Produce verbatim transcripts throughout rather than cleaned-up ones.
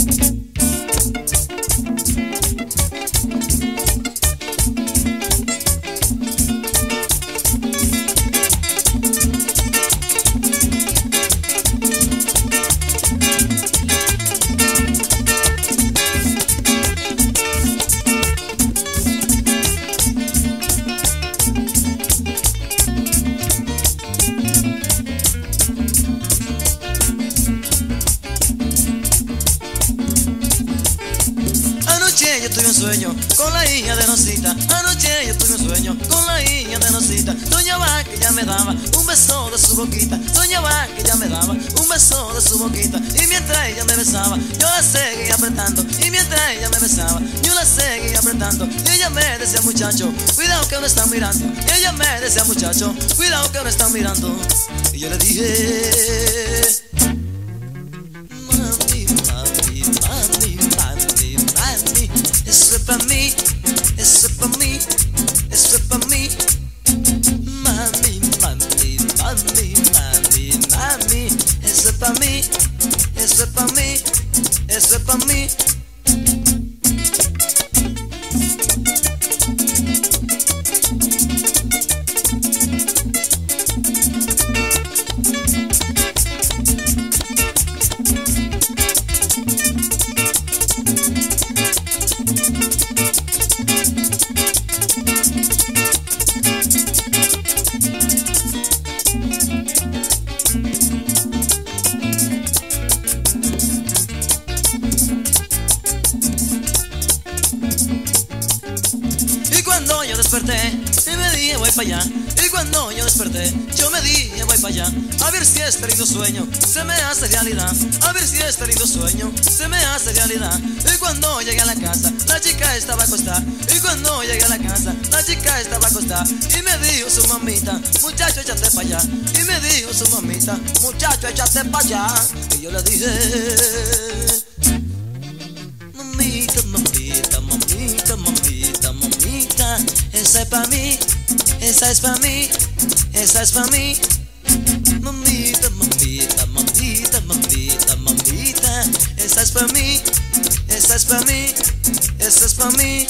yo tuve un sueño con la hija de Rosita. Anoche yo tuve un sueño con la hija de Rosita. Soñaba que ella me daba un beso de su boquita. Soñaba que ella me daba un beso de su boquita. Y mientras ella me besaba, yo la seguía apretando. Y mientras ella me besaba, yo la seguía apretando. Y ella me decía, muchacho, cuidado que no están mirando. Y ella me decía, muchacho, cuidado que no están mirando. Y yo le dije, eso es pa' mí, eso es pa' mí, eso es pa' mí. Mami, mami, mami, mami, mami. Eso es pa' mí, eso es pa' mí, eso es pa' mí. Cuando yo desperté, y me dije voy para allá. Y cuando yo desperté, yo me dije voy para allá. A ver si este lindo sueño se me hace realidad. A ver si este lindo sueño se me hace realidad. Y cuando llegué a la casa, la chica estaba acostada. Y cuando llegué a la casa, la chica estaba acostada. Y me dijo su mamita, muchacho, échate para allá. Y me dijo su mamita, muchacho, échate para allá. Y yo le dije, mamita, mamita, mamita, mamita, mamita. Esa es pa' mí, esa es pa' mí, esa es pa' mí. Mamita, mamita, mamita, mamita, mamita. Esa es pa' mí, esa es pa' mí, esa es pa' mí.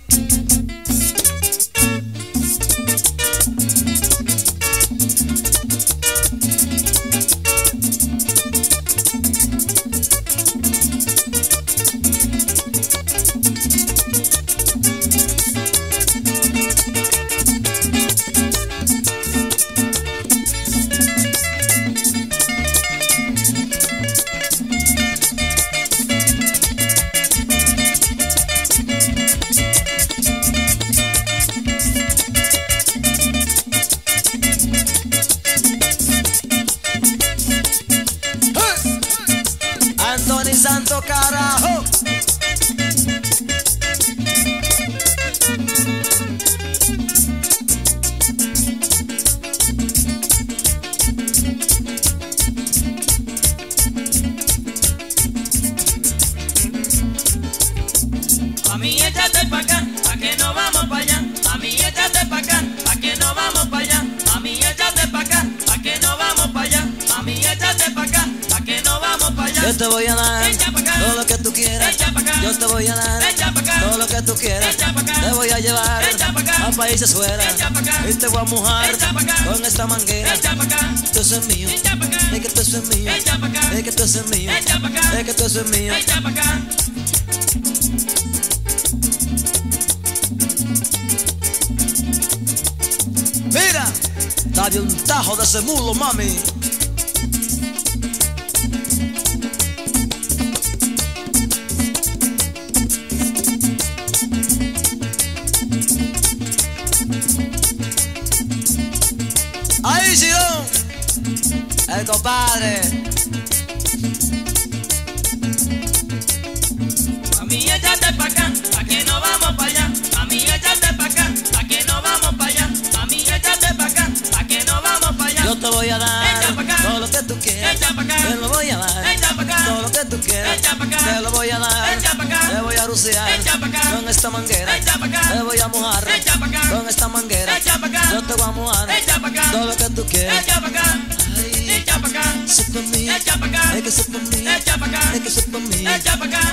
Anthony Santo, carajo. Mami, échate pa' acá, pa' que no vamos pa' allá. Mami, échate pa' acá, pa' que no vamos pa' allá. Mami, échate pa' acá, pa' que no vamos pa' allá. Mami, échate pa' acá, pa' que no vamos pa' allá. Yo te voy a dar Echa pa' acá, todo lo que tú quieras. echa pa' acá, Yo te voy a dar echa pa' acá, todo lo que tú quieras. echa pa' acá, Te voy a llevar echa pa' acá, a países fuera echa pa' acá, y te voy a mojar echa pa' acá, con esta manguera. echa pa' acá, Esto es mío, echa pa' acá, es que esto es mío, echa pa' acá, es que esto es mío, echa pa' acá, es que esto es mío. echa pa' acá. Mira, dale un tajo de ese mulo, mami. Ahí, Girón, el compadre. Mami, échate pa' acá, pa' que no vamos pa' allá. Mami, échate pa' acá, pa' que no vamos pa' allá. Mami, échate pa' acá, pa' que no vamos pa' allá. Yo te voy a dar Echa pa' acá, todo lo que tú quieras. echa pa' acá, Te lo voy a dar echa pa' acá, todo lo que tú quieras. echa pa' acá, Te lo voy a dar. echa pa' acá, Te voy a ruciar echa pa' acá, con esta manguera. echa pa' acá, Te voy a mojar echa pa' acá, con esta manguera. echa pa' acá, Yo te voy a mojar echa pa' acá, todo lo que tú quieras. echa pa' acá, Ay, echa pa' acá, eso es pa' mí, echa pa' acá, es que eso es pa' mí, echa pa' acá, es que eso es pa' mí. echa pa' acá.